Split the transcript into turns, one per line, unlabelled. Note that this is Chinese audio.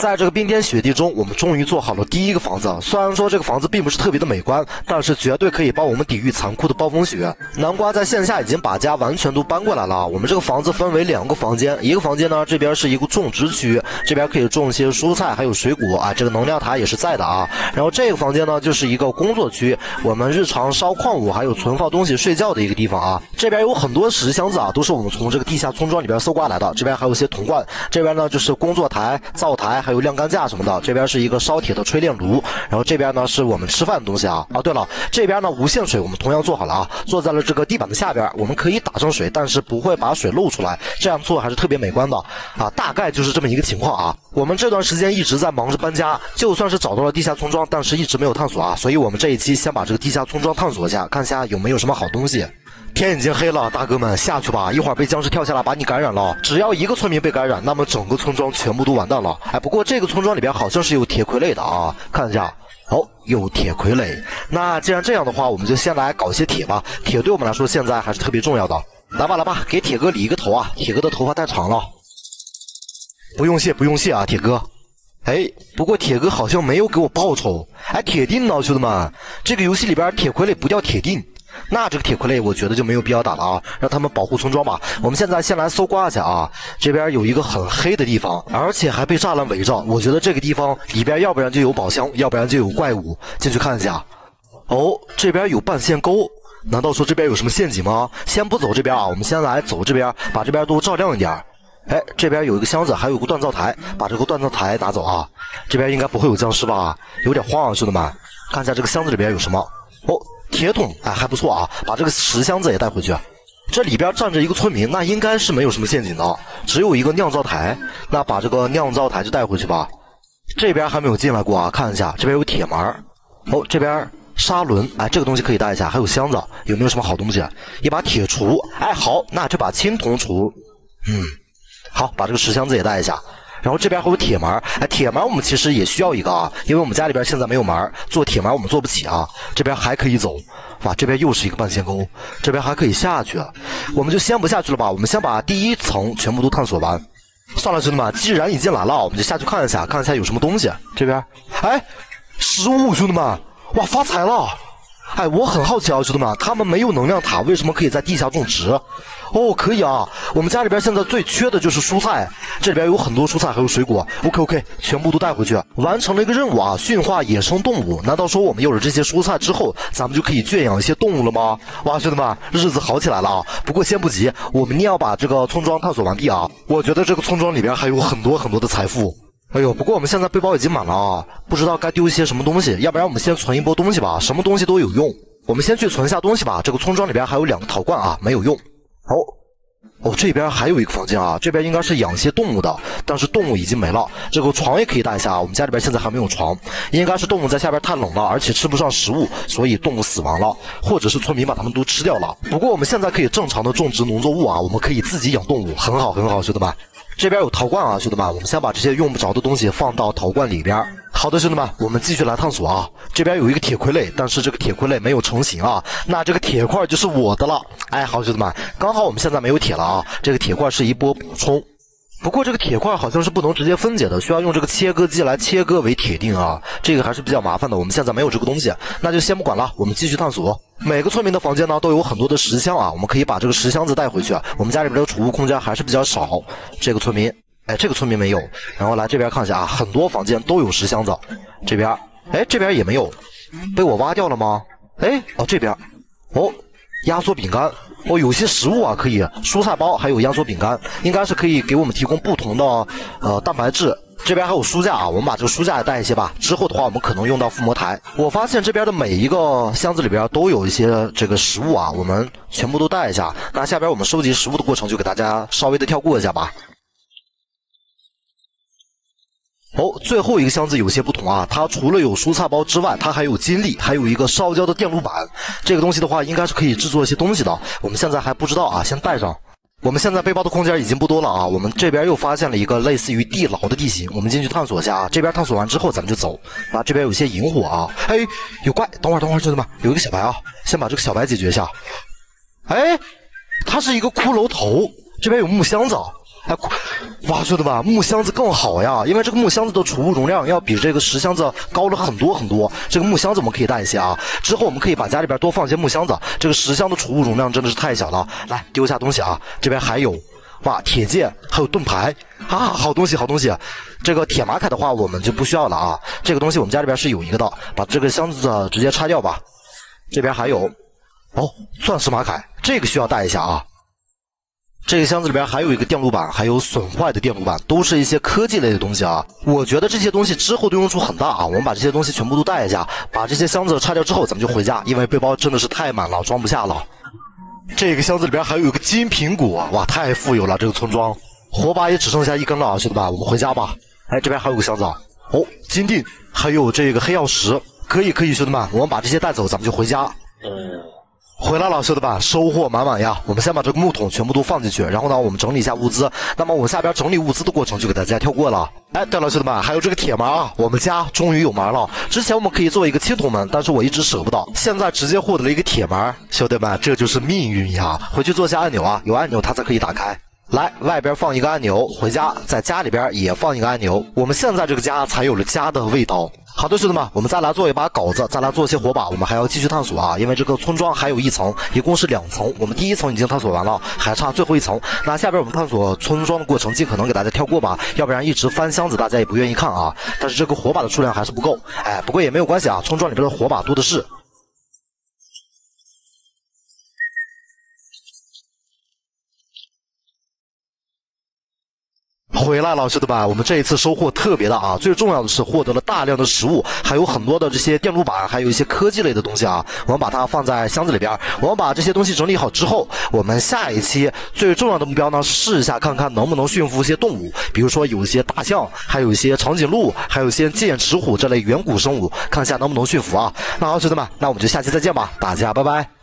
在这个冰天雪地中，我们终于做好了第一个房子。虽然说这个房子并不是特别的美观，但是绝对可以帮我们抵御残酷的暴风雪。南瓜在线下已经把家完全都搬过来了。我们这个房子分为2个房间，一个房间呢这边是一个种植区，这边可以种一些蔬菜还有水果啊，这个能量塔也是在的啊。然后这个房间呢就是一个工作区，我们日常烧矿物还有存放东西睡觉的一个地方啊。这边有很多石箱子啊，都是我们从这个地下村庄里边搜刮来的。这边还有一些铜罐，这边呢就是工作台、灶台还有晾干架什么的。这边是一个烧铁的锤炼炉，然后这边呢是我们吃饭的东西啊。对了，这边呢无限水我们同样做好了啊，做在了这个地板的下边，我们可以打上水，但是不会把水漏出来，这样做还是特别美观的啊。大概就是这么一个情况啊。我们这段时间一直在忙着搬家，就算是找到了地下村庄，但是一直没有探索啊，所以我们这一期先把这个地下村庄探索一下，看一下有没有什么好东西。天已经黑了，大哥们下去吧，一会儿被僵尸跳下来把你感染了。只要一个村民被感染，那么整个村庄全部都完蛋了。不过这个村庄里边好像是有铁傀儡的啊，看一下。有铁傀儡。那既然这样的话，我们就先来搞一些铁吧。铁对我们来说现在还是特别重要的。来吧，给铁哥理一个头啊，铁哥的头发太长了。不用谢啊，铁哥。不过铁哥好像没有给我报酬。铁锭呢，兄弟们？这个游戏里边铁傀儡不掉铁锭。那这个铁傀儡我觉得就没有必要打了啊，让他们保护村庄吧。我们现在先来搜刮一下啊，这边有一个很黑的地方，而且还被栅栏围着。我觉得这个地方里边要不然就有宝箱，要不然就有怪物。进去看一下。这边有半线沟，难道说这边有什么陷阱吗？先不走这边啊，我们先来走这边，把这边都照亮一点。这边有一个箱子，还有个锻造台，把这个锻造台拿走啊。这边应该不会有僵尸吧？有点慌啊，兄弟们，看一下这个箱子里边有什么。铁桶，还不错啊，把这个石箱子也带回去。这里边站着一个村民，那应该是没有什么陷阱的，只有一个酿造台，那把这个酿造台就带回去吧。这边还没有进来过啊，看一下，这边有铁门。这边砂轮，这个东西可以带一下，还有箱子，有没有什么好东西？一把铁锄，好，那这把青铜锄，好，把这个石箱子也带一下。然后这边还有铁门，铁门我们其实也需要一个啊，因为我们家里边现在没有门，做铁门我们做不起啊。这边还可以走，哇，这边又是一个半线沟，这边还可以下去，我们就先不下去了吧，我们先把第一层全部都探索完。算了，兄弟们，既然已经来了，我们就下去看一下有什么东西。这边，食物，兄弟们，哇，发财了！我很好奇啊，兄弟们，他们没有能量塔，为什么可以在地下种植？可以啊，我们家里边现在最缺的就是蔬菜，这里边有很多蔬菜还有水果。OK， 全部都带回去，完成了一个任务啊，驯化野生动物。难道说我们有了这些蔬菜之后，咱们就可以圈养一些动物了吗？哇，兄弟们，日子好起来了啊！不过先不急，我们一定要把这个村庄探索完毕啊。我觉得这个村庄里边还有很多的财富。不过我们现在背包已经满了啊，不知道该丢一些什么东西，要不然我们先存一波东西吧，什么东西都有用。我们先去存下东西吧。这个村庄里边还有2个陶罐啊，没有用。这边还有一个房间啊，这边应该是养一些动物的，但是动物已经没了。这个床也可以带一下啊，我们家里边现在还没有床，应该是动物在下边太冷了，而且吃不上食物，所以动物死亡了，或者是村民把它们都吃掉了。不过我们现在可以正常的种植农作物啊，我们可以自己养动物，很好，兄弟们。这边有陶罐啊，兄弟们，我们先把这些用不着的东西放到陶罐里边。好的，兄弟们，我们继续来探索啊。这边有一个铁傀儡，但是这个铁傀儡没有成型啊，那这个铁块就是我的了。好，兄弟们，刚好我们现在没有铁了啊，这个铁块是一波补充。不过这个铁块好像是不能直接分解的，需要用这个切割机来切割为铁锭啊，这个还是比较麻烦的。我们现在没有这个东西，那就先不管了，我们继续探索。每个村民的房间呢都有很多的石箱啊，我们可以把这个石箱子带回去。我们家里边的储物空间还是比较少。这个村民，这个村民没有。然后来这边看一下啊，很多房间都有石箱子。这边，这边也没有，被我挖掉了吗？这边，压缩饼干。有些食物啊可以，蔬菜包还有压缩饼干，应该是可以给我们提供不同的蛋白质。这边还有书架啊，我们把这个书架也带一些吧，之后的话我们可能用到附魔台。我发现这边的每一个箱子里边都有一些这个食物啊，我们全部都带一下。那下边我们收集食物的过程就给大家稍微的跳过一下吧。最后一个箱子有些不同啊，它除了有蔬菜包之外，它还有金粒，还有一个烧焦的电路板。这个东西的话应该是可以制作一些东西的，我们现在还不知道啊，先带上。我们现在背包的空间已经不多了啊，我们这边又发现了一个类似于地牢的地形，我们进去探索一下啊。这边探索完之后咱们就走。这边有些萤火啊，有怪，等会儿兄弟们，有一个小白啊，先把这个小白解决一下。它是一个骷髅头，这边有木箱子。 哎，哇，兄弟们，木箱子更好呀，因为这个木箱子的储物容量要比这个石箱子高了很多很多。这个木箱子我们可以带一些啊，之后我们可以把家里边多放一些木箱子。这个石箱的储物容量真的是太小了。来，丢一下东西啊，这边还有，哇，铁剑，还有盾牌啊，好东西好东西。这个铁马铠的话我们就不需要了啊，这个东西我们家里边是有一个的，把这个箱子直接拆掉吧。这边还有，哦，钻石马铠，这个需要带一下啊。这个箱子里边还有一个电路板，还有损坏的电路板，都是一些科技类的东西啊。我觉得这些东西之后的用处很大啊，我们把这些东西全部都带一下，把这些箱子拆掉之后，咱们就回家，因为背包真的是太满了，装不下了。这个箱子里边还有一个金苹果，哇，太富有了这个村庄。火把也只剩下1根了啊，兄弟们，我们回家吧。哎，这边还有个箱子，哦，金锭，还有这个黑曜石，可以，兄弟们，我们把这些带走，咱们就回家。回来了，兄弟们，收获满满呀！我们先把这个木桶全部都放进去，然后呢，我们整理一下物资。那么我们下边整理物资的过程就给大家跳过了。哎，对了，兄弟们，还有这个铁门啊，我们家终于有门了。之前我们可以做一个青铜门，但是我一直舍不得，现在直接获得了一个铁门，兄弟们，这就是命运呀！回去做下按钮啊，有按钮它才可以打开。来，外边放一个按钮，回家，在家里边也放一个按钮，我们现在这个家才有了家的味道。好的，兄弟们，我们再来做一把镐子，再来做一些火把，我们还要继续探索啊，因为这个村庄还有1层，一共是2层，我们第1层已经探索完了，还差最后1层。那下边我们探索村庄的过程，尽可能给大家跳过吧，要不然一直翻箱子，大家也不愿意看啊。但是这个火把的数量还是不够，哎，不过也没有关系啊，村庄里边的火把多的是。回来了，兄弟们，我们这一次收获特别大啊！最重要的是获得了大量的食物，还有很多的这些电路板，还有一些科技类的东西啊。我们把它放在箱子里边，我们把这些东西整理好之后，我们下一期最重要的目标呢，试一下看看能不能驯服一些动物，比如说有一些大象，还有一些长颈鹿，还有一些剑齿虎这类远古生物，看一下能不能驯服啊。那好，兄弟们，那我们就下期再见吧，大家拜拜。